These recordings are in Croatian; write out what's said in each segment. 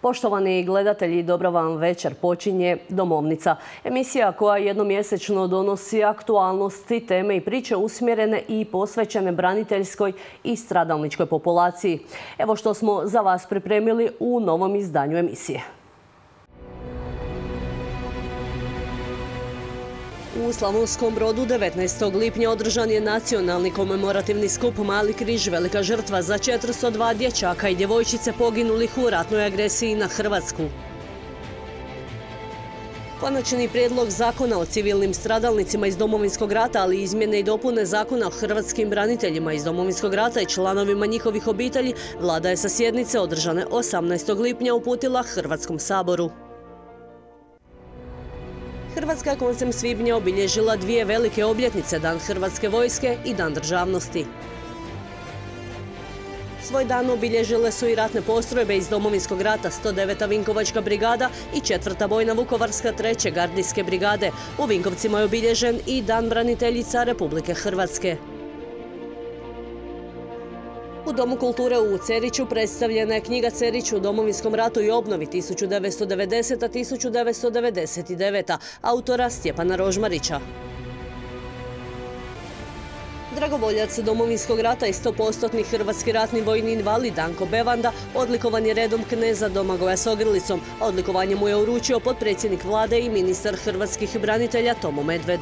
Poštovani gledatelji, dobro vam večer. Počinje Domovnica. Emisija koja jednomjesečno donosi aktualnosti, teme i priče usmjerene i posvećene braniteljskoj i stradalničkoj populaciji. Evo što smo za vas pripremili u novom izdanju emisije. U Slavonskom Brodu 19. lipnja održan je nacionalni komemorativni skup Mali križ, velika žrtva za 402 dječaka i djevojčice poginulih u ratnoj agresiji na Hrvatsku. Konačni prijedlog zakona o civilnim stradalnicima iz Domovinskog rata, ali i izmjene i dopune zakona o hrvatskim braniteljima iz Domovinskog rata i članovima njihovih obitelji, Vlada je sa sjednice održane 18. lipnja uputila Hrvatskom saboru. Hrvatska je koncem svibnja obilježila dvije velike obljetnice, Dan Hrvatske vojske i Dan državnosti. Svoj dan obilježile su i ratne postrojbe iz Domovinskog rata, 109. Vinkovačka brigada i 4. bojna Vukovarska 3. gardijske brigade. U Vinkovcima je obilježen i Dan braniteljica Republike Hrvatske. U Domu kulture u Ceriću predstavljena je knjiga Cerić u Domovinskom ratu i obnovi 1990-1999. autora Stjepana Rožmarića. Dragovoljac Domovinskog rata i 100% hrvatski ratni vojni invalid Danko Bevanda odlikovan je redom kneza Domagoja s ogrlicom. Odlikovanje mu je uručio potpredsjednik Vlade i ministar hrvatskih branitelja Tomo Medved.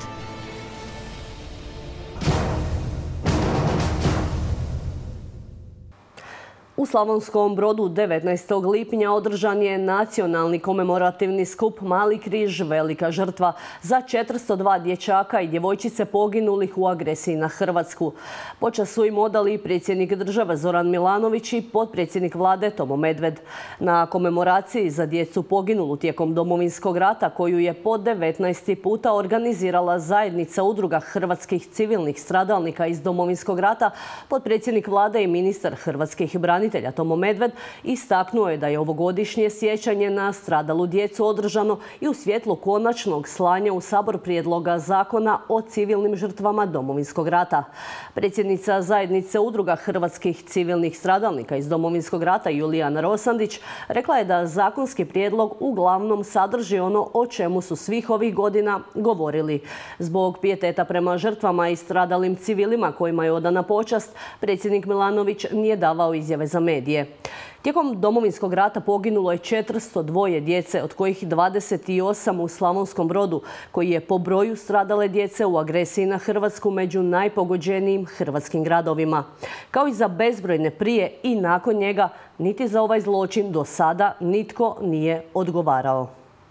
U Slavonskom Brodu 19. lipnja održan je nacionalni komemorativni skup Mali križ, velika žrtva za 402 dječaka i djevojčice poginulih u agresiji na Hrvatsku. Počast su im odali predsjednik države Zoran Milanović i potpredsjednik Vlade Tomo Medved. Na komemoraciji za djecu poginulu tijekom Domovinskog rata, koju je po 19. puta organizirala zajednica udruga hrvatskih civilnih stradalnika iz Domovinskog rata, potpredsjednik Vlade i ministar hrvatskih branitelja Tomo Medved istaknuo je da je ovogodišnje sjećanje na stradalu djecu održano i u svjetlu konačnog slanja u Sabor prijedloga zakona o civilnim žrtvama Domovinskog rata. Predsjednica zajednice udruga hrvatskih civilnih stradalnika iz Domovinskog rata Julijana Rosandić rekla je da zakonski prijedlog uglavnom sadrži ono o čemu su svih ovih godina govorili. Zbog pijeteta prema žrtvama i stradalim civilima kojima je odana počast, predsjednik Milanović nije davao izjave za medije. Tijekom Domovinskog rata poginulo je 402 djece, od kojih 28 u Slavonskom Brodu, koji je po broju stradale djece u agresiji na Hrvatsku među najpogođenijim hrvatskim gradovima. Kao i za bezbrojne prije i nakon njega, niti za ovaj zločin do sada nitko nije odgovarao.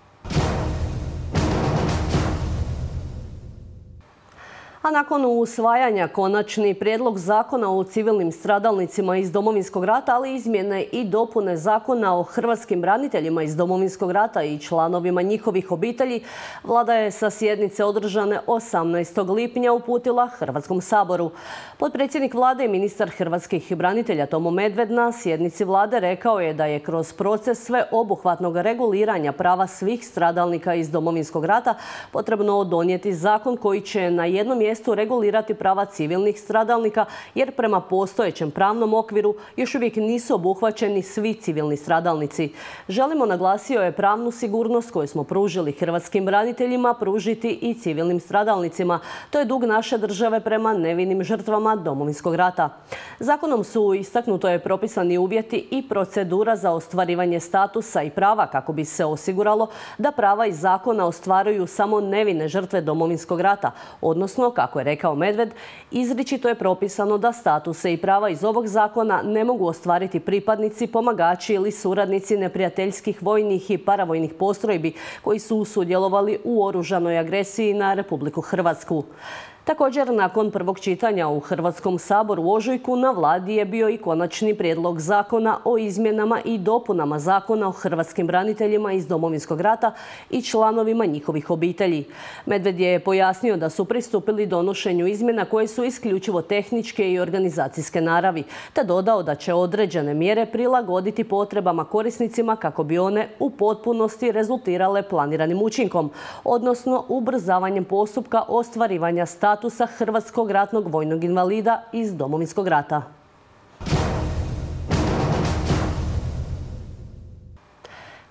A nakon usvajanja konačni prijedlog zakona o civilnim stradalnicima iz Domovinskog rata, ali izmjene i dopune zakona o hrvatskim braniteljima iz Domovinskog rata i članovima njihovih obitelji, Vlada je sa sjednice održane 18. lipnja uputila Hrvatskom saboru. Potpredsjednik Vlade i ministar hrvatskih branitelja Tomo Medved na sjednici Vlade rekao je da je kroz proces sveobuhvatnog reguliranja prava svih stradalnika iz Domovinskog rata potrebno donijeti zakon koji će na jednom mjestu regulirati prava civilnih stradalnika, jer prema postojećem pravnom okviru još uvijek nisu obuhvaćeni svi civilni stradalnici. Želimo, naglasio je, pravnu sigurnost koju smo pružili hrvatskim braniteljima pružiti i civilnim stradalnicima. To je dug naše države prema nevinim žrtvama Domovinskog rata. Zakonom su, istaknuto je, propisani uvjeti i procedura za ostvarivanje statusa i prava kako bi se osiguralo da prava iz zakona ostvaruju samo nevine žrtve Domovinskog rata, odnosno, kako je rekao Medved, izričito je propisano da statuse i prava iz ovog zakona ne mogu ostvariti pripadnici, pomagači ili suradnici neprijateljskih vojnih i paravojnih postrojbi koji su sudjelovali u oružanoj agresiji na Republiku Hrvatsku. Također, nakon prvog čitanja u Hrvatskom saboru u ožujku, na Vladi je bio i konačni prijedlog zakona o izmjenama i dopunama zakona o hrvatskim braniteljima iz Domovinskog rata i članovima njihovih obitelji. Medved je pojasnio da su pristupili donošenju izmjena koje su isključivo tehničke i organizacijske naravi, te dodao da će određene mjere prilagoditi potrebama korisnicima kako bi one u potpunosti rezultirale planiranim učinkom, odnosno ubrzavanjem postupka ostvarivanja statusa hrvatskog ratnog vojnog invalida iz Domovinskog rata.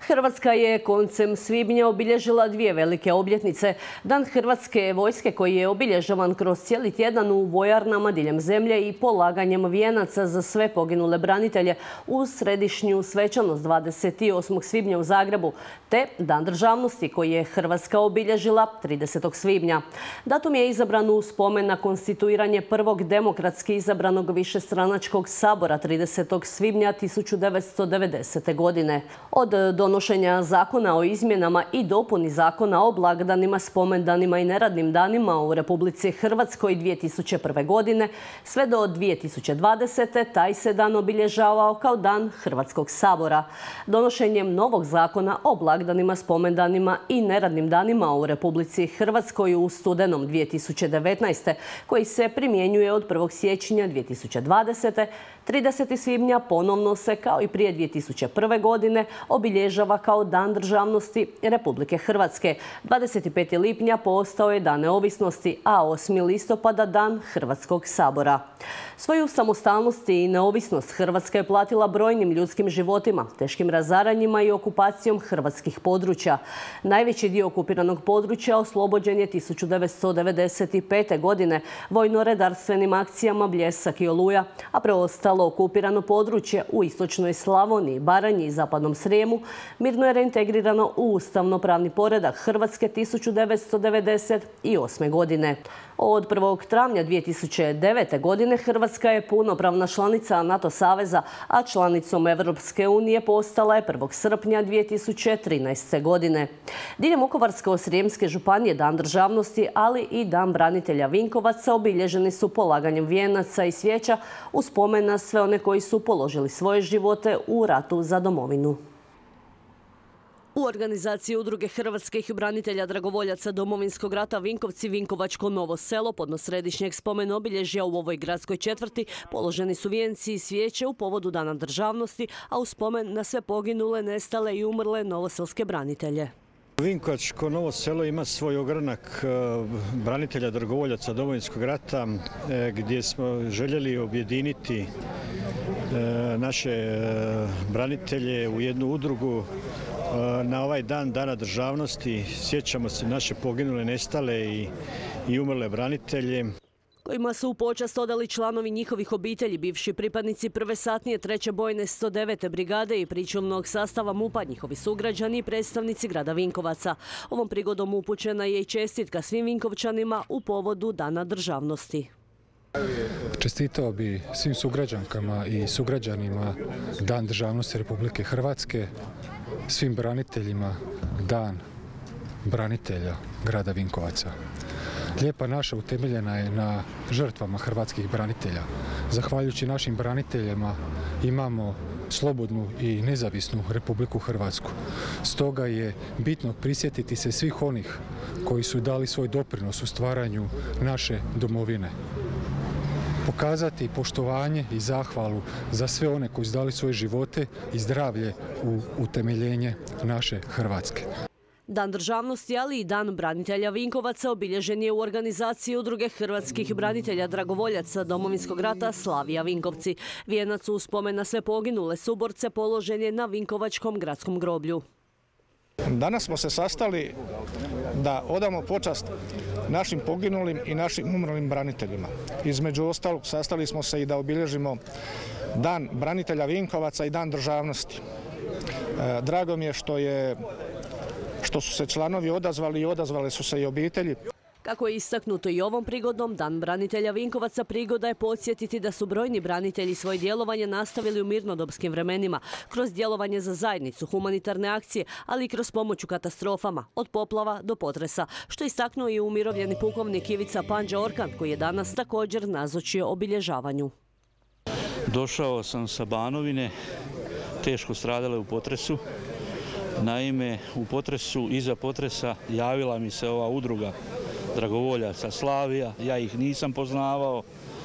Hrvatska je koncem svibnja obilježila dvije velike obljetnice. Dan Hrvatske vojske koji je obilježavan kroz cijeli tjedan u vojarnama diljem zemlje i polaganjem vijenaca za sve poginule branitelje uz središnju svečanost 28. svibnja u Zagrebu, te Dan državnosti koji je Hrvatska obilježila 30. svibnja. Datum je izabran u spomen na konstituiranje prvog demokratski izabranog višestranačkog sabora 30. svibnja 1990. godine. Od donošenja zakona o izmjenama i dopuni zakona o blagdanima, spomendanima i neradnim danima u Republici Hrvatskoj 2001. godine sve do 2020. taj se dan obilježavao kao Dan Hrvatskog sabora. Donošenjem novog zakona o blagdanima, spomendanima i neradnim danima u Republici Hrvatskoj u studenom 2019. koji se primjenjuje od 1. siječnja 2020. 30. svibnja ponovno se, kao i prije 2001. godine, obilježava kao Dan državnosti Republike Hrvatske. 25. lipnja postao je Dan neovisnosti, a 8. listopada Dan Hrvatskog sabora. Svoju samostalnost i neovisnost Hrvatska je platila brojnim ljudskim životima, teškim razaranjima i okupacijom hrvatskih područja. Najveći dio okupiranog područja oslobođen je 1995. godine vojno-redarstvenim akcijama Bljesak i Oluja, a preostalo okupirano područje u istočnoj Slavoniji, Baranji i zapadnom Srijemu mirno je reintegrirano u ustavno-pravni poredak Hrvatske 1998. godine. Od 1. travnja 2009. godine Hrvatska je punopravna članica NATO saveza, a članicom Europske unije postala je 1. srpnja 2013. godine. Diljem Vukovarsko-srijemske županije Dan državnosti, ali i Dan branitelja Vinkovaca obilježeni su polaganjem vijenaca i svijeća u spomen na sve one koji su položili svoje živote u ratu za domovinu. U organizaciji Udruge hrvatskih branitelja dragovoljaca Domovinskog rata Vinkovci Vinkovačko Novo Selo podno središnjeg spomen obilježja u ovoj gradskoj četvrti položeni su vijenci i svijeće u povodu Dana državnosti, a u spomen na sve poginule, nestale i umrle novoselske branitelje. Vinkovačko Novo Selo ima svoj ogranak branitelja dragovoljaca Domovinskog rata gdje smo željeli objediniti naše branitelje u jednu udrugu. Na ovaj dan Dana državnosti sjećamo se naše poginule, nestale i umrle branitelje, kojima su u počast odali članovi njihovih obitelji, bivši pripadnici prve satnije 3. bojne 109. brigade i pričuvnog sastava MUP-a, njihovi sugrađani i predstavnici grada Vinkovaca. Ovom prigodom upućena je i čestitka svim Vinkovčanima u povodu Dana državnosti. Čestitao bi svim sugrađankama i sugrađanima Dan državnosti Republike Hrvatske, svim braniteljima Dan branitelja grada Vinkovaca. Lijepa naša utemeljena je na žrtvama hrvatskih branitelja. Zahvaljujući našim braniteljima imamo slobodnu i nezavisnu Republiku Hrvatsku. Stoga je bitno prisjetiti se svih onih koji su dali svoj doprinos u stvaranju naše domovine. Pokazati poštovanje i zahvalu za sve one koji su dali svoje živote i zdravlje u utemeljenje naše Hrvatske. Dan državnosti, ali i Dan branitelja Vinkovaca obilježen je u organizaciji Udruge hrvatskih branitelja dragovoljaca Domovinskog rata Slavija Vinkovci. Vijenac u spomen na sve poginule suborce položen je na Vinkovačkom gradskom groblju. Danas smo se sastali da odamo počast našim poginulim i našim umrlim braniteljima. Između ostalog sastali smo se i da obilježimo Dan branitelja Vinkovaca i Dan državnosti. Drago mi je što su se članovi odazvali i odazvale su se i obitelji. Kako je istaknuto i ovom prigodom, Dan branitelja Vinkovaca prigoda je podsjetiti da su brojni branitelji svoje djelovanje nastavili u mirnodopskim vremenima, kroz djelovanje za zajednicu, humanitarne akcije, ali i kroz pomoć u katastrofama, od poplava do potresa, što je istaknuo i umirovljeni pukovnik Ivica Panđa Orkan, koji je danas također nazočio obilježavanju. Došao sam sa Banovine, teško stradale u potresu. Naime, u potresu, iza potresa javila mi se ova udruga dragovoljaca Slavija, ja ih nisam poznavao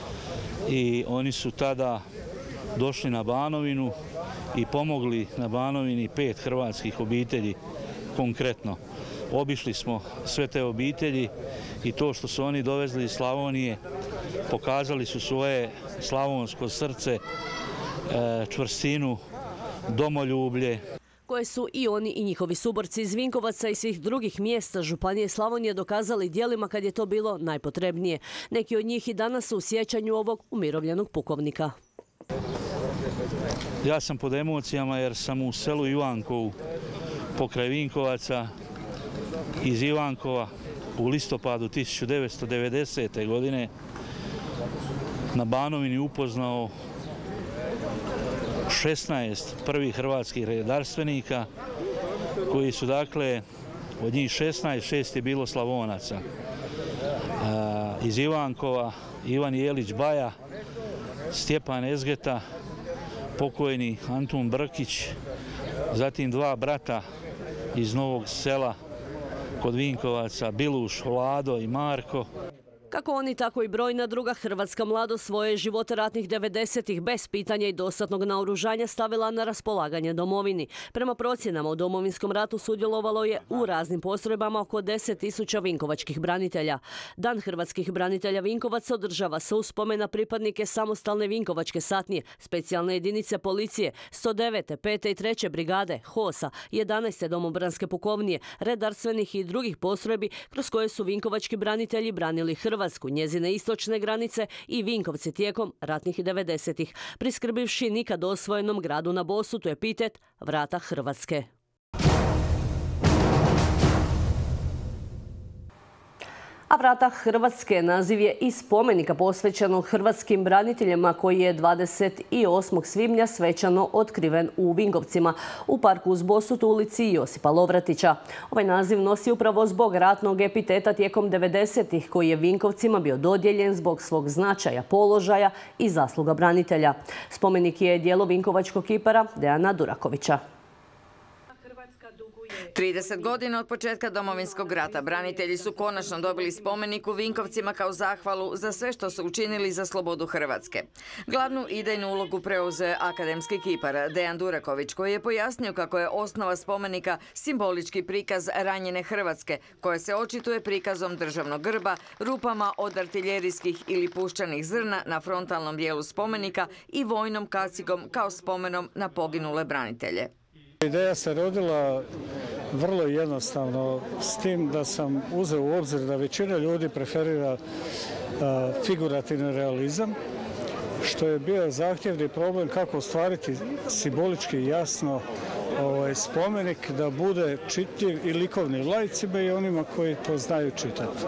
i oni su tada došli na Banovinu i pomogli na Banovini 5 hrvatskih obitelji konkretno. Obišli smo sve te obitelji i to što su oni dovezli iz Slavonije, pokazali su svoje slavonsko srce, čvrstinu, domoljublje. koje su i oni i njihovi suborci iz Vinkovaca i svih drugih mjesta Županije Slavonije dokazali djelima kad je to bilo najpotrebnije. Neki od njih i danas su u sjećanju ovog umirovljenog pukovnika. Ja sam pod emocijama jer sam u selu Ivankovu pokraj Vinkovaca iz Ivankova u listopadu 1990. godine na Banovini upoznao 16 prvih hrvatskih redarstvenika koji su, dakle, od njih 6 je bilo Slavonaca. Iz Ivankova Ivan Jelić Baja, Stjepan Ezgeta, pokojni Antun Brkić, zatim 2 brata iz Novog Sela kod Vinkovaca, Biluš, Vlado i Marko. Kako oni, tako i brojna druga hrvatska mladost svoje živote ratnih 90-ih bez pitanja i dostatnog naoružanja stavila na raspolaganje domovini. Prema procjenama u Domovinskom ratu sudjelovalo je u raznim postrojbama oko 10.000 vinkovačkih branitelja. Dan hrvatskih branitelja Vinkovaca održava se uz spomen na pripadnike samostalne vinkovačke satnije, specijalne jedinice policije, 109. 5. i 3. brigade, HOS-a, 11. domobranske pukovnije, redarstvenih i drugih postrojbi kroz koje su vinkovački branitelji branili Hrvatsku, njezine istočne granice i Vinkovci tijekom ratnih 90-ih, priskrbivši nikad osvojenom gradu na Bosutu epitet Vrata Hrvatske. A Vrata Hrvatske naziv je i spomenika posvećenog hrvatskim braniteljima koji je 28. svibnja svečano otkriven u Vinkovcima u parku uz Bosut u ulici Josipa Lovratića. Ovaj naziv nosi upravo zbog ratnog epiteta tijekom 90-ih koji je Vinkovcima bio dodijeljen zbog svog značaja, položaja i zasluga branitelja. Spomenik je djelo vinkovačkog kipara Dejana Durakovića. 30 godina od početka Domovinskog rata branitelji su konačno dobili spomenik u Vinkovcima kao zahvalu za sve što su učinili za slobodu Hrvatske. Glavnu idejnu ulogu preuzeo akademski kipar Dejan Duraković, koji je pojasnio kako je osnova spomenika simbolički prikaz ranjene Hrvatske, koja se očituje prikazom državnog grba, rupama od artiljerijskih ili puščanih zrna na frontalnom dijelu spomenika i vojnom kacigom kao spomenom na poginule branitelje. Ideja se rodila vrlo jednostavno, s tim da sam uzeo u obzir da većina ljudi preferira figurativni realizam, što je bio zahtjevni problem kako ostvariti simbolički jasno spomenik da bude čitljiv i likovni laicima i onima koji to znaju čitati.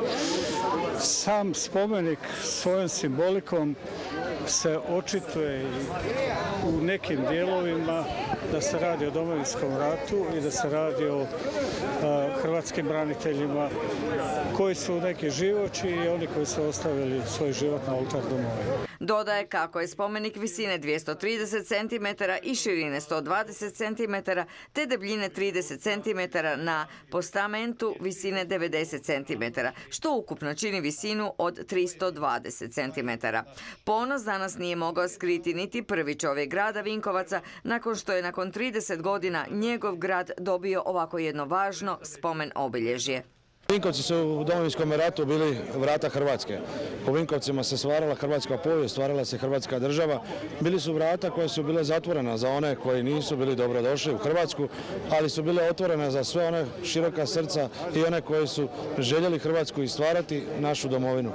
Sam spomenik svojom simbolikom se očituje u nekim dijelovima da se radi o Domovinskom ratu i da se radi o hrvatskim braniteljima koji su neki živoći i oni koji su ostavili svoj život na oltar domovine. Dodaje kako je spomenik visine 230 cm i širine 120 cm te debljine 30 cm na postamentu visine 90 cm, što ukupno čini visinu od 320 cm. Ponos danas nije mogao skriti niti prvi čovjek grada Vinkovaca nakon što je nakon 30 godina njegov grad dobio ovako jedno važno spomen obilježje. Vinkovci su u Domovinskom ratu bili vrata Hrvatske. U Vinkovcima se stvarala hrvatska povijest, stvarala se hrvatska država. Bili su vrata koje su bile zatvorena za one koji nisu bili dobrodošli u Hrvatsku, ali su bile otvorene za sve one široka srca i one koji su željeli Hrvatsku i stvarati našu domovinu.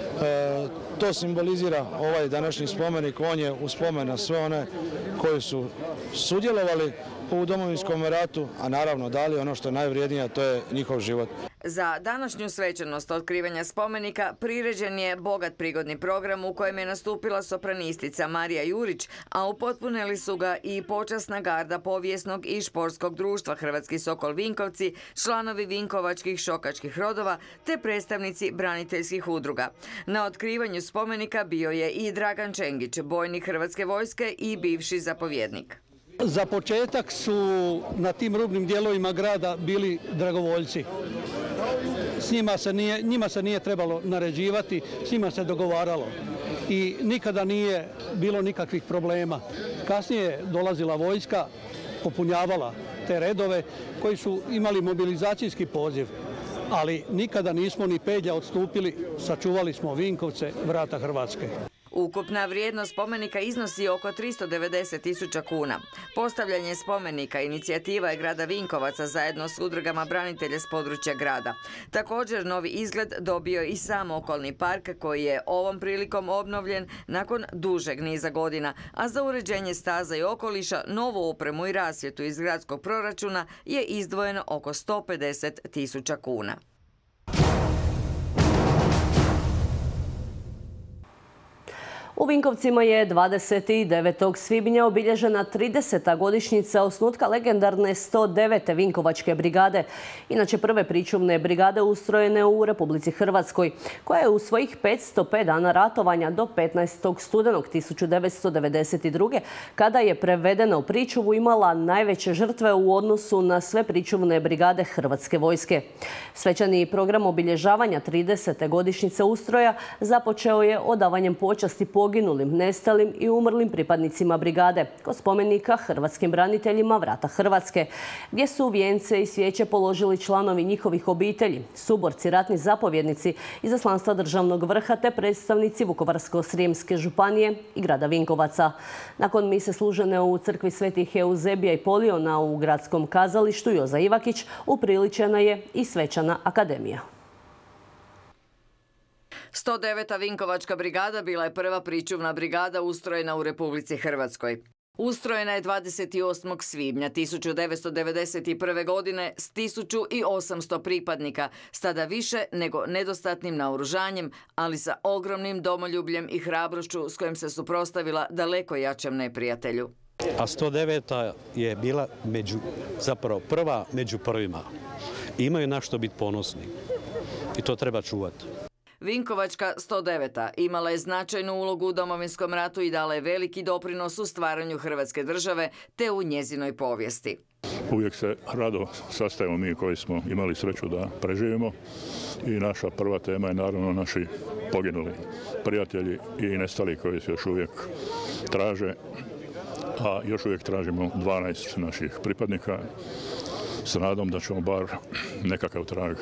To simbolizira ovaj današnji spomenik. On je u spomen na sve one koji su sudjelovali u Domovinskom ratu, a naravno dali ono što je najvrijednije, a to je njihov život. Za današnju svečanost otkrivanja spomenika priređen je bogat prigodni program u kojem je nastupila sopranistica Marija Jurić, a upotpunili su ga i počasna garda povijesnog i športskog društva Hrvatski Sokol Vinkovci, članovi vinkovačkih šokačkih rodova te predstavnici braniteljskih udruga. Na otkrivanju spomenika bio je i Dragan Čengić, bojnik Hrvatske vojske i bivši zapovjednik. Za početak su na tim rubnim dijelovima grada bili dragovoljci. Njima se nije trebalo naređivati, s njima se dogovaralo i nikada nije bilo nikakvih problema. Kasnije je dolazila vojska, popunjavala te redove koji su imali mobilizacijski poziv, ali nikada nismo ni pedlja odstupili, sačuvali smo Vinkovce, vrata Hrvatske. Ukupna vrijednost spomenika iznosi oko 390.000 kuna. Postavljanje spomenika inicijativa je grada Vinkovaca zajedno s udrugama branitelja s područja grada. Također novi izgled dobio i sam okolni park koji je ovom prilikom obnovljen nakon dužeg niza godina, a za uređenje staza i okoliša, novu opremu i rasvjetu iz gradskog proračuna je izdvojeno oko 150.000 kuna. U Vinkovcima je 29. svibnja obilježena 30. godišnjica osnutka legendarne 109. Vinkovačke brigade, inače prve pričuvne brigade ustrojene u Republici Hrvatskoj, koja je u svojih 505 dana ratovanja do 15. studenog 1992. kada je prevedena u pričuvu imala najveće žrtve u odnosu na sve pričuvne brigade Hrvatske vojske. Svečani program obilježavanja 30. godišnjice ustroja započeo je odavanjem počasti poginulim, nestalim i umrlim pripadnicima brigade kod spomenika hrvatskim braniteljima Vrata Hrvatske, gdje su vijence i svijeće položili članovi njihovih obitelji, suborci, ratni zapovjednici, izaslanstva državnog vrha te predstavnici Vukovarsko-srijemske županije i grada Vinkovaca. Nakon mise služene u crkvi Svetih Euzebija i Poliona u gradskom kazalištu Joza Ivakić upriličena je i svečana akademija. 109. Vinkovačka brigada bila je prva pričuvna brigada ustrojena u Republici Hrvatskoj. Ustrojena je 28. svibnja 1991. godine s 1800 pripadnika, s tada više nego nedostatnim naoružanjem, ali sa ogromnim domoljubljem i hrabrošću s kojim se suprotstavila daleko jačem neprijatelju. A 109. je bila zapravo prva među prvima. Imaju na što biti ponosni i to treba čuvati. Vinkovačka 109. imala je značajnu ulogu u Domovinskom ratu i dala je veliki doprinos u stvaranju Hrvatske države te u njezinoj povijesti. Uvijek se rado sastajemo mi koji smo imali sreću da preživimo i naša prva tema je naravno naši poginuli prijatelji i nestali koji se još uvijek traže, a još uvijek tražimo 12 naših pripadnika s nadom da ćemo bar nekakav trag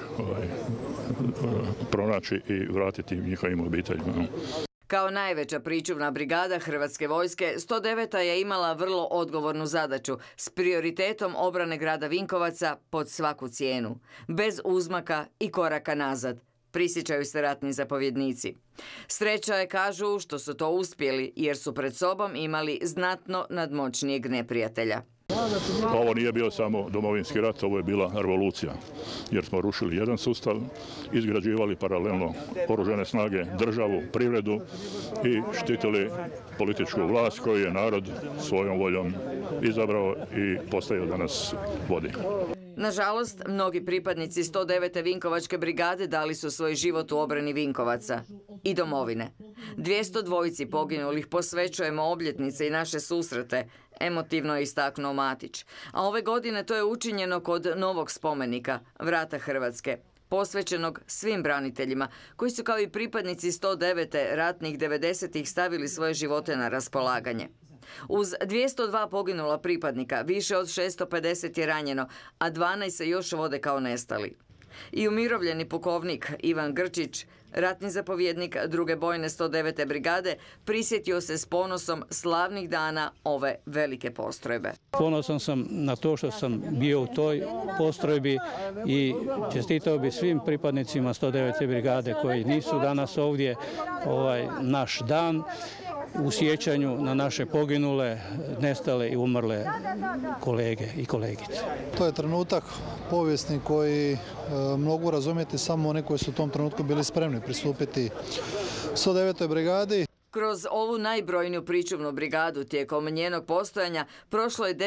pronaći i vratiti njihovim obiteljima. Kao najveća pričuvna brigada Hrvatske vojske, 109. je imala vrlo odgovornu zadaću s prioritetom obrane grada Vinkovaca pod svaku cijenu, bez uzmaka i koraka nazad, prisjećaju se ratni zapovjednici. Sreća je, kažu, što su to uspjeli jer su pred sobom imali znatno nadmoćnijeg neprijatelja. Ovo nije bio samo Domovinski rat, ovo je bila revolucija, jer smo rušili jedan sustav, izgrađivali paralelno oružane snage, državu, privredu i štitili političku vlast koju je narod svojom voljom izabrao i postavio da nas vodi. Nažalost, mnogi pripadnici 109. Vinkovačke brigade dali su svoj život u obrani Vinkovaca i domovine. 202 poginulih posvećujemo obljetnice i naše susrete, emotivno je istaknuo Matić. A ove godine to je učinjeno kod novog spomenika Vrata Hrvatske, posvećenog svim braniteljima, koji su kao i pripadnici 109. ratnih 90-ih stavili svoje živote na raspolaganje. Uz 202 poginula pripadnika, više od 650 je ranjeno, a 12 se još vode kao nestali. I umirovljeni pukovnik Ivan Grčić, ratni zapovjednik druge bojne 109. brigade, prisjetio se s ponosom slavnih dana ove velike postrojbe. Ponosan sam na to što sam bio u toj postrojbi i čestitao bi svim pripadnicima 109. brigade koji nisu danas ovdje naš dan u sjećanju na naše poginule, nestale i umrle kolege i kolegice. To je trenutak povijesni koji mogu razumjeti samo oni koji su u tom trenutku bili spremni pristupiti 109. brigadi. Kroz ovu najbrojniju pričuvnu brigadu tijekom njenog postojanja prošlo je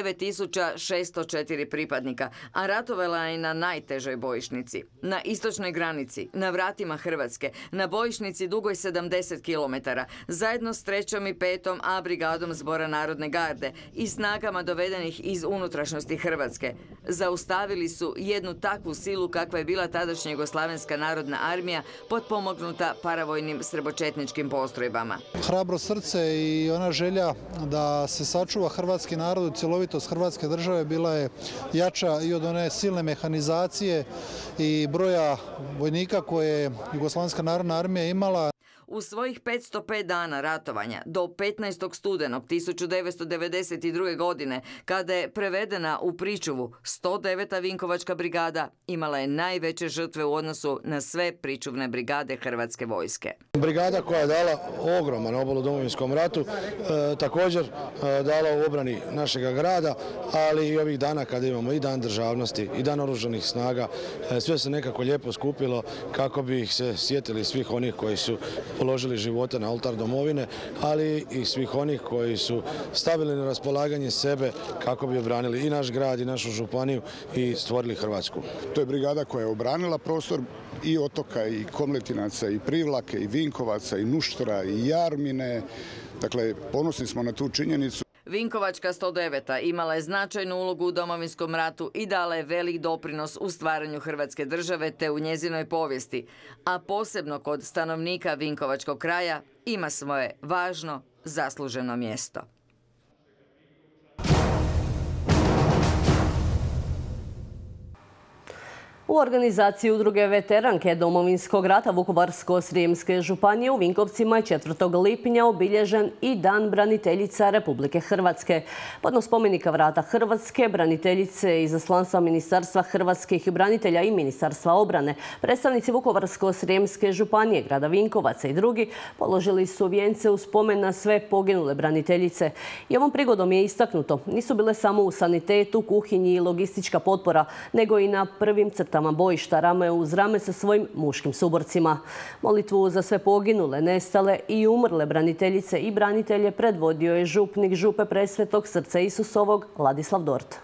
9604 pripadnika, a ratovala je na najtežoj bojišnici. Na istočnoj granici, na vratima Hrvatske, na bojišnici dugoj 70 km, zajedno s 3. i 5. A brigadom Zbora Narodne garde i snagama dovedenih iz unutrašnjosti Hrvatske. Zaustavili su jednu takvu silu kakva je bila tadašnja Jugoslavenska narodna armija potpomognuta paravojnim srbočetničkim postrojbama. Hrabro srce i ona želja da se sačuva hrvatski narod i cjelovitost Hrvatske države bila je jača i od one silne mehanizacije i broja vojnika koje je Jugoslavenska narodna armija imala. U svojih 505 dana ratovanja do 15. studenog 1992. godine, kada je prevedena u pričuvu, 109. Vinkovačka brigada imala je najveće žrtve u odnosu na sve pričuvne brigade Hrvatske vojske. Brigada koja je dala ogroman obol u Domovinskom ratu, također dala u obrani našega grada, ali i ovih dana kada imamo i Dan državnosti i Dan oružanih snaga, sve se nekako lijepo skupilo kako bi ih se sjetili svih onih koji su položili živote na oltar domovine, ali i svih onih koji su stavili na raspolaganje sebe kako bi obranili i naš grad i našu županiju i stvorili Hrvatsku. To je brigada koja je obranila prostor i Otoka, i Komletinaca, i Privlake, i Vinkovaca, i Nuštra, i Jarmine. Dakle, ponosni smo na tu činjenicu. Vinkovačka 109. imala je značajnu ulogu u Domovinskom ratu i dala je velik doprinos u stvaranju Hrvatske države te u njezinoj povijesti, a posebno kod stanovnika Vinkovačkog kraja ima svoje važno, zasluženo mjesto. U organizaciji udruge veteranke Domovinskog rata Vukovarsko-srijemske županije u Vinkovcima je 4. lipnja obilježen i Dan braniteljica Republike Hrvatske. Podno spomenika Vrata Hrvatske, braniteljice iz izaslanstva Ministarstva hrvatskih branitelja i Ministarstva obrane, predstavnici Vukovarsko-srijemske županije, grada Vinkovaca i drugi položili su vijence u spomen na sve poginule braniteljice. I ovom prigodom je istaknuto, nisu bile samo u sanitetu, kuhinji i logistička potpora, nego i na prvim crtama bojišta rame uz rame sa svojim muškim suborcima. Molitvu za sve poginule, nestale i umrle braniteljice i branitelje predvodio je župnik Župe Presvetog Srca Isusovog Ladislav Dort.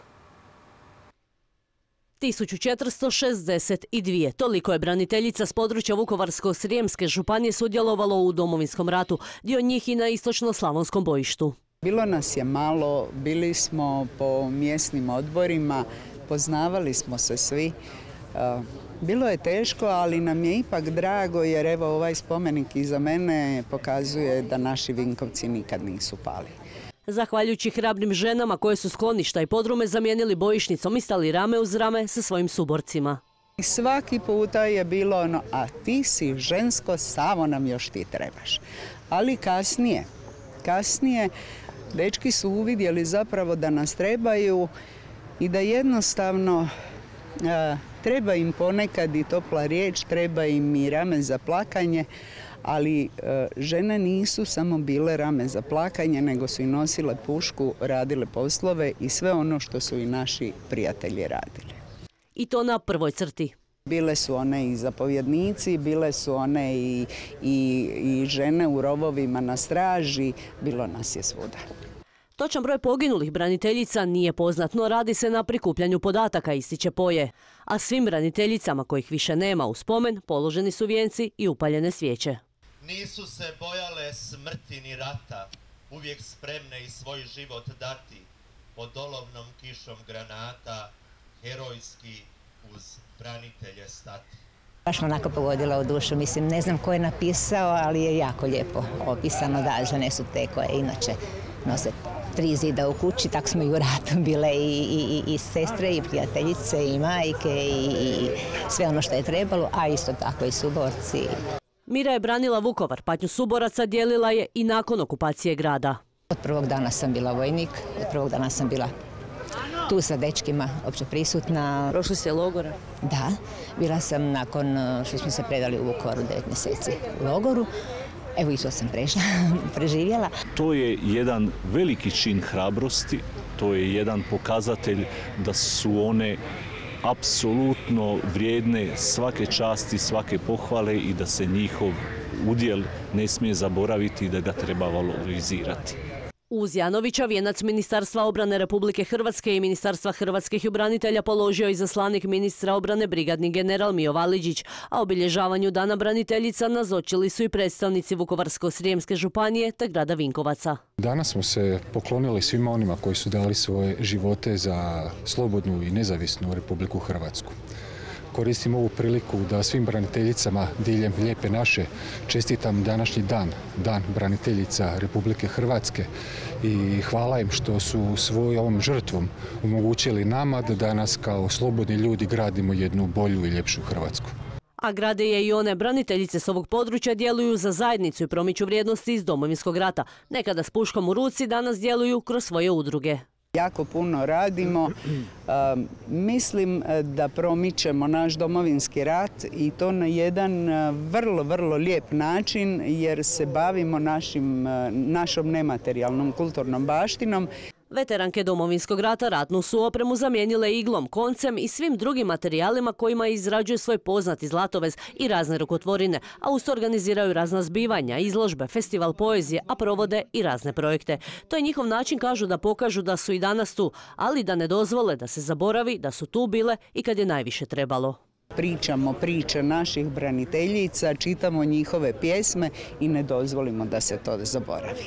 1462. Toliko je braniteljica s područja Vukovarsko-srijemske županije sudjelovalo u Domovinskom ratu, dio njih i na istočno-slavonskom bojištu. Bilo nas je malo, bili smo po mjesnim odborima, poznavali smo se svi. Bilo je teško, ali nam je ipak drago jer evo ovaj spomenik iza mene pokazuje da naši Vinkovci nikad nisu pali. Zahvaljujući hrabrim ženama koje su skloništa i podrume zamijenili bojišnicom i stali rame uz rame sa svojim suborcima. Svaki puta je bilo ono, a ti si žensko, samo nam još ti trebaš. Ali kasnije dečki su uvidjeli zapravo da nas trebaju i da jednostavno treba im ponekad i topla riječ, treba im i rame za plakanje, ali žene nisu samo bile rame za plakanje, nego su i nosile pušku, radile poslove i sve ono što su i naši prijatelji radili. I to na prvoj crti. Bile su one i zapovjednici, bile su one i žene u rovovima na straži, bilo nas je svuda. Točan broj poginulih braniteljica nije poznat, no radi se na prikupljanju podataka, ističe Poje. A svim braniteljicama kojih više nema u spomen položeni su vijenci i upaljene svijeće. Nisu se bojale smrti ni rata, uvijek spremne i svoj život dati, pod olovnom kišom granata, herojski uz branitelje stati. Baš me onako pogodila u dušu, mislim, ne znam ko je napisao, ali je jako lijepo opisano da žene su te koje inače nose 3 zida u kući, tako smo i u ratu bile i sestre, i prijateljice, i majke, i sve ono što je trebalo, a isto tako i suborci. Mira je branila Vukovar, patnju suboraca dijelila je i nakon okupacije grada. Od prvog dana sam bila vojnik, od prvog dana sam bila tu sa dečkima, opće prisutna. Prošli ste logora? Da, bila sam nakon što smo se predali u Vukovaru 9 mjeseci u logoru. Evo i to sam preživjela. To je jedan veliki čin hrabrosti, to je jedan pokazatelj da su one apsolutno vrijedne svake časti, svake pohvale i da se njihov udjel ne smije zaboraviti i da ga treba valorizirati. Uz Janovića vijenac Ministarstva obrane Republike Hrvatske i Ministarstva hrvatskih branitelja položio izaslanik ministra obrane brigadni general Mijo Valiđić, a obilježavanju Dana braniteljica nazočili su i predstavnici Vukovarsko-srijemske županije te grada Vinkovaca. Danas smo se poklonili svima onima koji su dali svoje živote za slobodnu i nezavisnu Republiku Hrvatsku. Koristim ovu priliku da svim braniteljicama diljem Lijepe naše čestitam današnji dan, Dan braniteljica Republike Hrvatske i hvala im što su svojom žrtvom omogućili nama da danas kao slobodni ljudi gradimo jednu bolju i ljepšu Hrvatsku. A grade je i one braniteljice s ovog područja djeluju za zajednicu i promiču vrijednosti iz Domovinskog rata. Nekada s puškom u ruci, danas djeluju kroz svoje udruge. Jako puno radimo. Mislim da promičemo naš Domovinski rat i to na jedan vrlo lijep način jer se bavimo našom nematerijalnom kulturnom baštinom. Veteranke Domovinskog rata ratnu su opremu zamijenile iglom, koncem i svim drugim materijalima kojima izrađuju svoj poznati zlatovez i razne rukotvorine, a uz to organiziraju razna zbivanja, izložbe, festival poezije, a provode i razne projekte. To je njihov način, kažu, da pokažu da su i danas tu, ali da ne dozvole da se zaboravi da su tu bile i kad je najviše trebalo. Pričamo priče naših braniteljica, čitamo njihove pjesme i ne dozvolimo da se to zaboravi.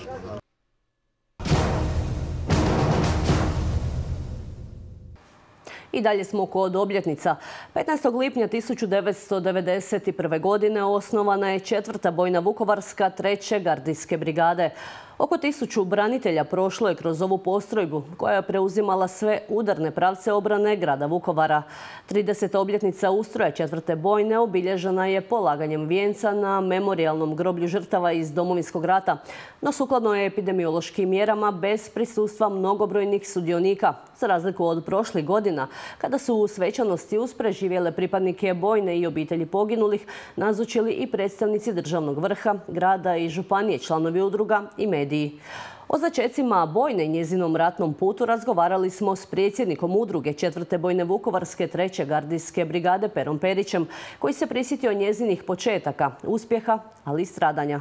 I dalje smo kod obljetnica. 15. lipnja 1991. godine osnovana je 4. bojna Vukovarska 3. gardijske brigade. Oko 1000 branitelja prošlo je kroz ovu postrojbu koja je preuzimala sve udarne pravce obrane grada Vukovara. 30. obljetnica ustroja 4. bojne obilježena je polaganjem vijenca na memorijalnom groblju žrtava iz Domovinskog rata, no sukladno je epidemiološkim mjerama bez prisustva mnogobrojnih sudionika, za razliku od prošlih godina, kada su u svečanosti uz preživjele pripadnike bojne i obitelji poginulih nazočili i predstavnici državnog vrha, grada i županije, članovi udruga i mediji. O začecima bojne i njezinom ratnom putu razgovarali smo s predsjednikom udruge 4. bojne Vukovarske 3. gardijske brigade Perom Perićem, koji se prisjetio njezinih početaka, uspjeha, ali i stradanja.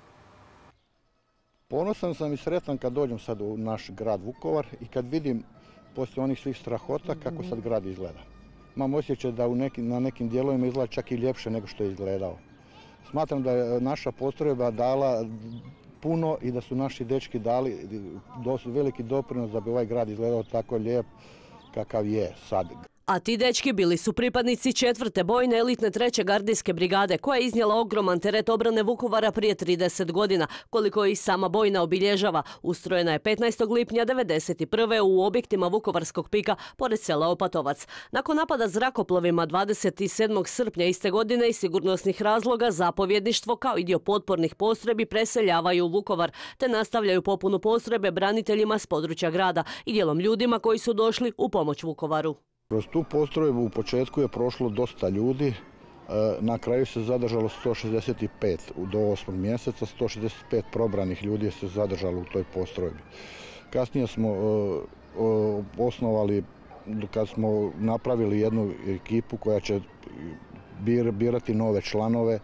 Ponosan sam i sretan kad dođem sad u naš grad Vukovar i kad vidim poslije onih svih strahota kako sad grad izgleda. Imam osjećaj da na nekim dijelovima izgleda čak i ljepše nego što je izgledao. Smatram da je naša postrojba dala puno i da su naši dečki dali veliki doprinos da bi ovaj grad izgledao tako lijep kakav je sad. A ti dečki bili su pripadnici 4. bojne elitne 3. gardijske brigade koja je iznijela ogroman teret obrane Vukovara prije 30 godina, koliko i sama bojna obilježava. Ustrojena je 15. lipnja 1991. u objektima Vukovarskog pika pored sela Opatovac. Nakon napada zrakoplovima 27. srpnja iste godine iz sigurnosnih razloga zapovjedništvo kao i dio potpornih postrojbi preseljavaju u Vukovar te nastavljaju popunu postrojbe braniteljima s područja grada i dijelom ljudima koji su došli u pomoć Vukovaru. Kroz tu postrojbu u početku je prošlo dosta ljudi, na kraju se zadržalo 165 do 8. mjeseca, 165 probranih ljudi se zadržalo u toj postrojbi. Kasnije smo osnovali, kad smo napravili jednu ekipu koja će birati nove članove,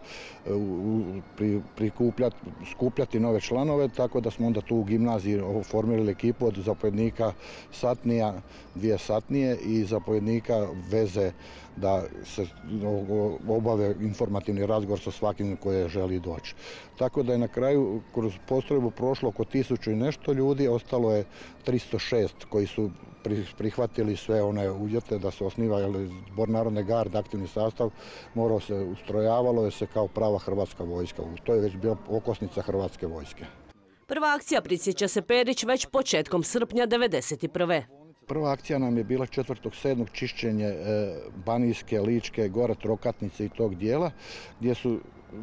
skupljati nove članove, tako da smo onda tu u gimnaziji formirali ekipu od zapovjednika satnija, 2 satnije i zapovjednika veze da se obave informativni razgovor sa svakim koji želi doći. Tako da je na kraju kroz postrojbu prošlo oko 1000 i nešto ljudi, ostalo je 306 koji su prihvatili sve one uvjete da se osniva Zbor narodne garde, aktivni sastav, ustrojavalo je se kao prava hrvatska vojska. To je već bila okosnica hrvatske vojske. Prva akcija, prisjeća se Perić, već početkom srpnja 1991. Prva akcija nam je bila 4.7. čišćenje Banijske, Ličke, gore Trokatnice i tog dijela, gdje su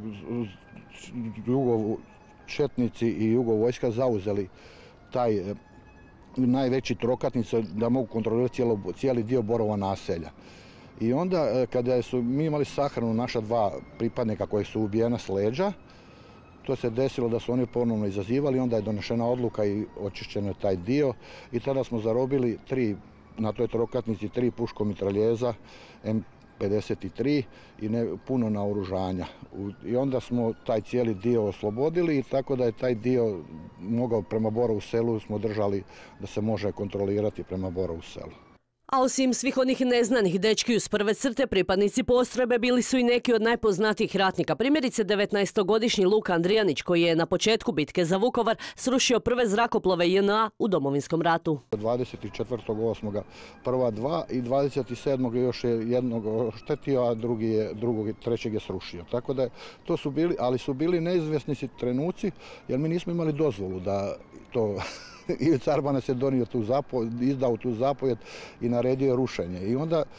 četnici i jugovojska zauzeli taj najveći Trokatnice da mogu kontrolirati cijeli dio Borova naselja. I onda kada su mi imali sahranu naša 2 pripadnika koji su ubijena s leđa, to se desilo da su oni ponovno izazivali, onda je donešena odluka i očišćeno je taj dio i tada smo zarobili na toj Trokatnici 3 puškomitraljeza M53 i puno naoružanja. I onda smo taj cijeli dio oslobodili i tako da je taj dio mogao prema Borovu selu smo držali da se može kontrolirati prema Borovu selu. A osim svih onih neznanih dečki uz prve crte, pripadnici postrojbe bili su i neki od najpoznatijih ratnika. Primjerice 19-godišnji Luka Andrijanić koji je na početku bitke za Vukovar srušio prve zrakoplove JNA u Domovinskom ratu. 24.8. prva 2 i 27. još je jednog oštetio, a trećeg je srušio. Tako da to su bili, ali su bili neizvjesni trenuci jer mi nismo imali dozvolu da to... Ivica Arbanac je izdao tu zapovjed i naredio rušenje. I onda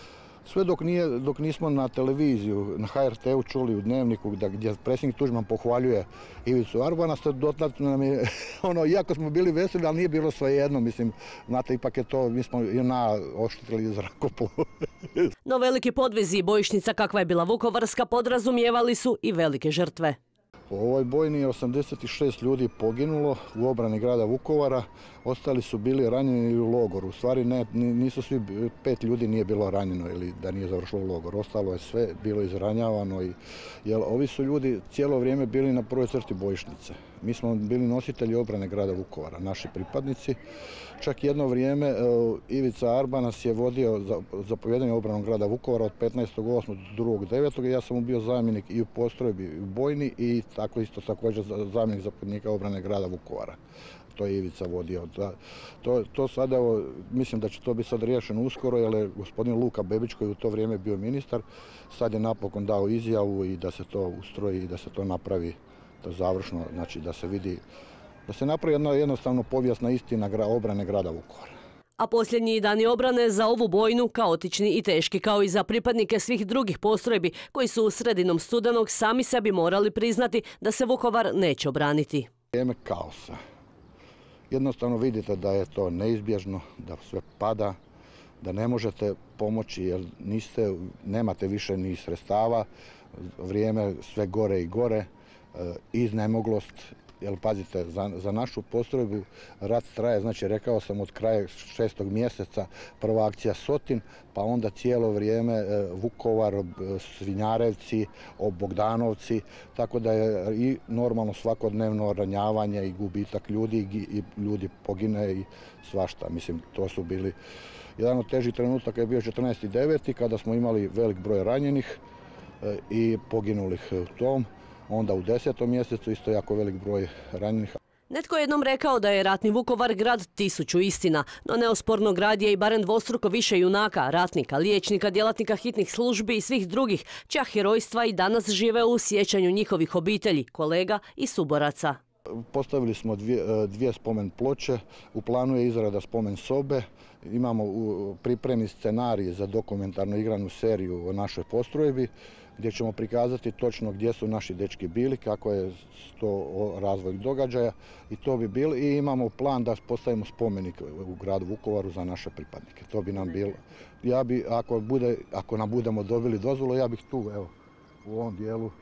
Sve dok nismo na televiziju, na HRT-u čuli u Dnevniku gdje predsjednik Tuđman pohvaljuje Ivicu Arbana, nam je, iako smo bili veseli, ali nije bilo svejedno, mislim, znate, ipak je to, mi smo oštitili zrakoplov. No veliki podvizi i bojišnica kakva je bila Vukovarska podrazumijevali su i velike žrtve. U ovoj bojni je 86 ljudi poginulo u obrani grada Vukovara, ostali su bili ranjeni u logoru. U stvari nisu svi, 5 ljudi nije bilo ranjeno ili da nije završilo u logoru. Ostalo je sve bilo izranjavano. Jer ovi su ljudi cijelo vrijeme bili na prvoj crti bojišnice. Mi smo bili nositelji obrane grada Vukovara, naši pripadnici. Čak jedno vrijeme Ivica Arbanas je vodio zapovjedanje obranom grada Vukovara od 15.8. do 2.9. Ja sam mu bio zamjenik i u postrojbi i u bojni i također zamjenik zapovjednika obrane grada Vukovara. To je Ivica vodio. To sada, mislim da će to biti sad riješeno uskoro, jer je gospodin Luka Bebić, koji u to vrijeme bio ministar, sad je napokon dao izjavu i da se to ustroji i da se to napravi završno, znači da se vidi, da se napravi jedna jednostavno povijesna istina obrane grada Vukovara. A posljednji dani obrane za ovu bojnu kaotični i teški, kao i za pripadnike svih drugih postrojbi koji su u sredinom studenog sami sebi morali priznati da se Vukovar neće obraniti. Vrijeme kaosa. Jednostavno vidite da je to neizbježno, da sve pada, da ne možete pomoći jer nemate više ni sredstava, vrijeme sve gore i gore, iznemoglost. Jer pazite, za našu postrojbu rat traje, znači rekao sam od kraja 6. mjeseca prva akcija Sotin, pa onda cijelo vrijeme Vukovar, Svinjarevci, Bogdanovci, tako da je i normalno svakodnevno ranjavanje i gubitak ljudi i ljudi pogine i svašta. Mislim, to su bili jedan od težih trenutaka je bio 14.9. kada smo imali velik broj ranjenih i poginulih u tom. Onda u 10. mjesecu isto jako velik broj ranjenih. Netko je jednom rekao da je ratni Vukovar grad 1000 istina, no neosporno grad je i barem dvostruko više junaka, ratnika, liječnika, djelatnika hitnih službi i svih drugih, čija herojstva i danas žive u sjećanju njihovih obitelji, kolega i suboraca. Postavili smo dvije spomen ploče, u planu je izrada spomen sobe, imamo u pripremi scenarij za dokumentarno igranu seriju o našoj postrojbi, gdje ćemo prikazati točno gdje su naši dečki bili, kako je to razvoj događaja i to bi bilo. I imamo plan da postavimo spomenik u gradu Vukovaru za naše pripadnike. To bi nam bilo. Ja bi, ako nam budemo dobili dozvolu, ja bih tu, evo, u ovom dijelu,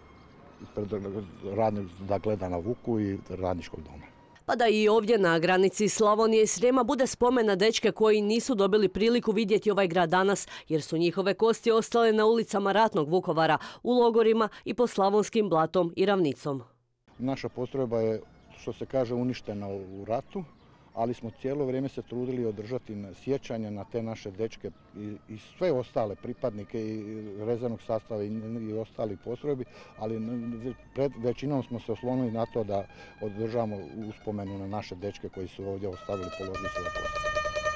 da gleda na Vuku i radničkog doma. Pa da i ovdje na granici Slavonije i Srijema bude spomen na dečke koji nisu dobili priliku vidjeti ovaj grad danas, jer su njihove kosti ostale na ulicama ratnog Vukovara, u logorima i pod Slavonskim Blatom i Ravnicom. Naša postrojba je, što se kaže, uništena u ratu, ali smo cijelo vrijeme se trudili održati sjećanje na te naše dečke i sve ostale pripadnike i rezervnog sastava i ostali postrojbi, ali većinom smo se oslonili na to da održavamo uspomenu na naše dečke koji su ovdje ostavili položili svoje postrojbe.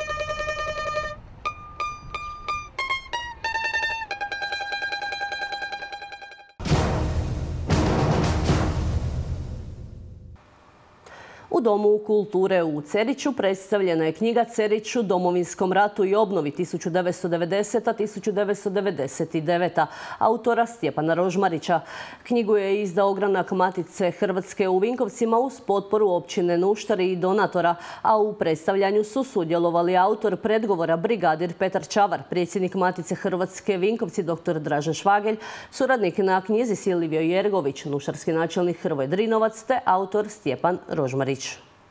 U Domu kulture u Ceriću predstavljena je knjiga Cerić u Domovinskom ratu i obnovi 1990-1999. autora Stjepana Rožmarića. Knjigu je izdao ogranak Matice Hrvatske u Vinkovcima uz potporu općine Nuštar i donatora, a u predstavljanju su sudjelovali autor predgovora brigadir Petar Čavar, predsjednik Matice Hrvatske Vinkovci dr. Dražen Švagelj, suradnik na knjizi Silvio Jergović, nuštarski načelnik Hrvoje Drinovac te autor Stjepan Rožmarić.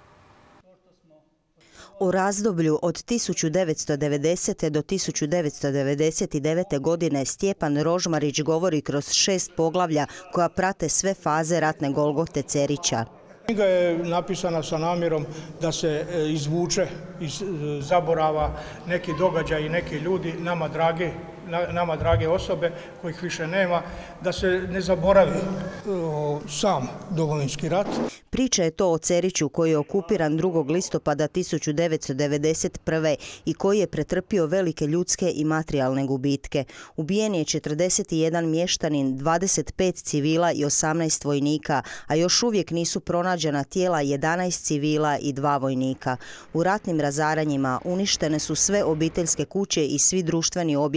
U razdoblju od 1990. do 1999. godine Stjepan Rožmarić govori kroz 6 poglavlja koja prate sve faze ratne golgote Cerića. Knjiga je napisana sa namjerom da se izvuče iz zaborava neki događaj i neki ljudi, nama drage osobe kojih više nema, da se ne zaboravi sam Domovinski rat. Priča je to o Ceriću koji je okupiran 2. listopada 1991. i koji je pretrpio velike ljudske i materijalne gubitke. Ubijen je 41 mještanin, 25 civila i 18 vojnika, a još uvijek nisu pronađena tijela 11 civila i 2 vojnika. U ratnim razaranjima uništene su sve obiteljske kuće i svi društveni objekti,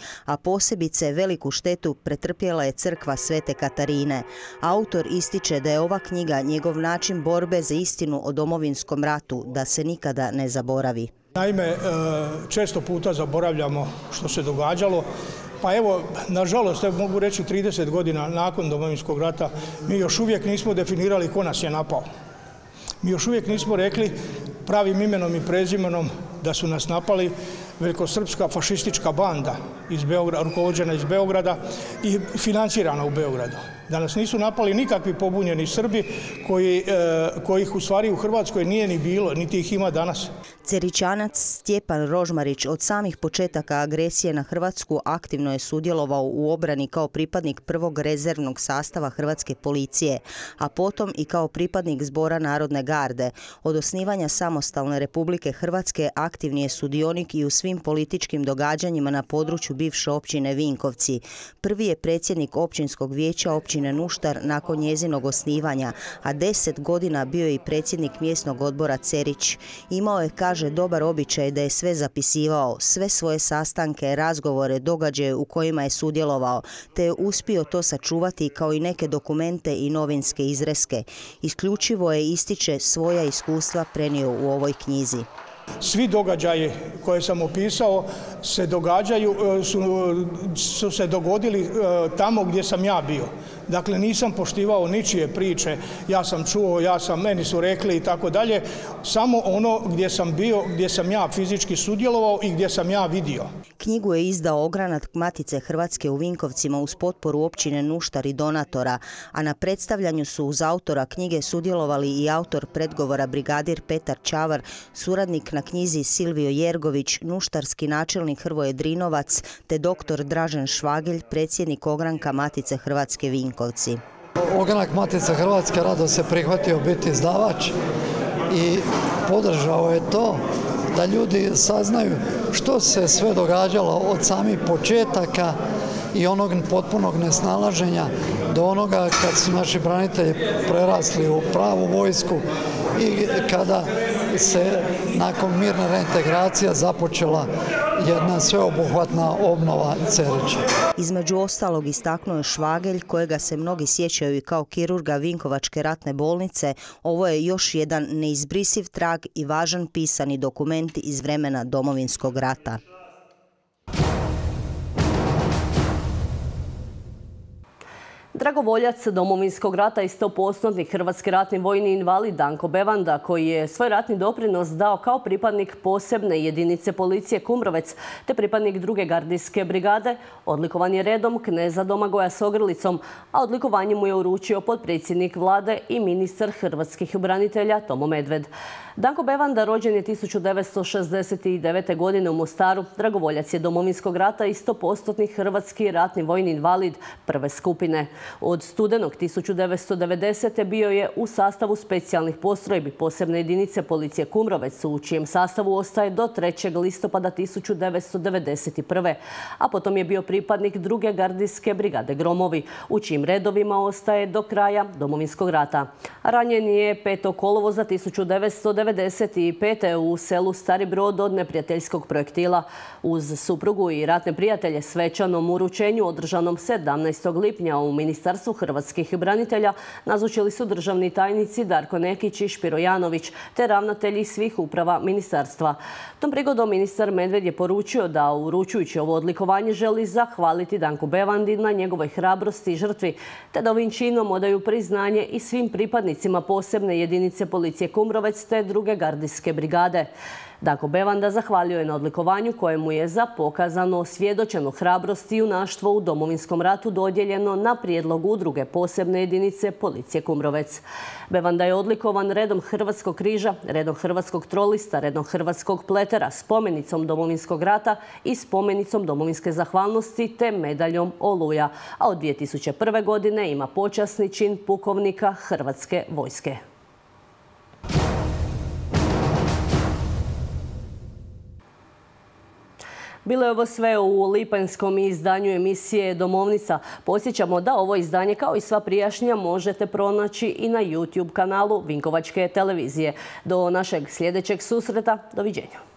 a posebice veliku štetu pretrpjela je crkva Svete Katarine. Autor ističe da je ova knjiga njegov način borbe za istinu o Domovinskom ratu, da se nikada ne zaboravi. Naime, često puta zaboravljamo što se događalo. Pa evo, nažalost, mogu reći 30 godina nakon Domovinskog rata, mi još uvijek nismo definirali ko nas je napao. Mi još uvijek nismo rekli pravim imenom i prezimenom da su nas napali velikosrpska fašistička banda rukovođena iz Beograda i financirana u Beogradu. Da nas nisu napali nikakvi pobunjeni Srbi kojih u stvari u Hrvatskoj nije ni bilo, niti ih ima danas. Cerićanac Stjepan Rožmarić od samih početaka agresije na Hrvatsku aktivno je sudjelovao u obrani kao pripadnik prvog rezervnog sastava Hrvatske policije, a potom i kao pripadnik Zbora Narodne garde. Od osnivanja samostalne Republike Hrvatske aktivni je sudionik i u svim političkim događanjima na području bivše općine Vinkovci. Prvi je predsjednik općinskog vijeća općine Nuštar nakon njezinog osnivanja, a 10 godina bio je i predsjednik mjesnog odbora Cerić. Imao je, kaže, dobar običaj da je sve zapisivao, sve svoje sastanke, razgovore, događaje u kojima je sudjelovao, te je uspio to sačuvati kao i neke dokumente i novinske izreske. Isključivo je, ističe, svoja iskustva prenio u ovoj knjizi. Svi događaji koje sam opisao su se dogodili tamo gdje sam ja bio. Dakle, nisam poštivao ničije priče, ja sam čuo, meni su rekli i tako dalje, samo ono gdje sam bio, gdje sam ja fizički sudjelovao i gdje sam ja vidio. Knjigu je izdao ogranak Matice Hrvatske u Vinkovcima uz potporu općine Nuštar i donatora, a na predstavljanju su uz autora knjige sudjelovali i autor predgovora brigadir Petar Čavar, suradnik na knjizi Silvio Jergović, nuštarski načelnik Hrvoje Drinovac te doktor Dražen Švagelj, predsjednik ogranka Matice Hrvatske Vinkovci. Ogranak Matice Hrvatske rado se prihvatio biti izdavač i podržao je to da ljudi saznaju što se sve događalo od samih početaka i onog potpunog nesnalaženja do onoga kad su naši branitelji prerasli u pravu vojsku i kada se nakon mirne reintegracije započela jedna sveobuhvatna obnova Cerića. Između ostalog istaknuo je Švagelj, kojega se mnogi sjećaju i kao kirurga Vinkovačke ratne bolnice. Ovo je još jedan neizbrisiv trag i važan pisani dokument iz vremena Domovinskog rata. Dragovoljac Domovinskog rata i 100%-ni hrvatski ratni vojni invalid Danko Bevanda, koji je svoj ratni doprinos dao kao pripadnik posebne jedinice policije Kumrovec te pripadnik 2. gardijske brigade, odlikovan je redom kneza Domagoja s ogrlicom, a odlikovanje mu je uručio potpredsjednik vlade i ministar hrvatskih branitelja Tomo Medved. Danko Bevanda rođen je 1969. godine u Mostaru. Dragovoljac je Domovinskog rata i 100%-ni hrvatski ratni vojni invalid prve skupine. Od studenog 1990. bio je u sastavu specijalnih postrojbi posebne jedinice policije Kumrovec, u čijem sastavu ostaje do 3. listopada 1991. A potom je bio pripadnik 2. gardijske brigade Gromovi, u čijim redovima ostaje do kraja Domovinskog rata. Ranjen je 5. kolovoza 1995. u selu Stari Brod od neprijateljskog projektila. Uz suprugu i ratne prijatelje svečanom uručenju održanom 17. lipnja u Ministarstvu hrvatskih branitelja nazočili su državni tajnici Darko Nekić i Špiro Janović te ravnatelji svih uprava ministarstva. Tom prigodom ministar Medved je poručio da uručujući ovo odlikovanje želi zahvaliti Danku Bevandi na njegovoj hrabrosti i žrtvi te da ovim činom odaju priznanje i svim pripadnicima posebne jedinice policije Kumrovec te 2. gardijske brigade. Danko Bevanda zahvalio je na odlikovanju kojemu je za pokazano svjedočenu hrabrost i junaštvo u Domovinskom ratu dodijeljeno na prijedlog udruge posebne jedinice policije Kumrovec. Bevanda je odlikovan redom Hrvatskog križa, redom Hrvatskog trolista, redom Hrvatskog pletera, spomenicom Domovinskog rata i spomenicom Domovinske zahvalnosti te medaljom Oluja, a od 2001. godine ima počasni čin pukovnika Hrvatske vojske. Bilo je ovo sve u lipanjskom izdanju emisije Domovnica. Podsjećamo da ovo izdanje, kao i sva prijašnja, možete pronaći i na YouTube kanalu Vinkovačke televizije. Do našeg sljedećeg susreta. Doviđenja.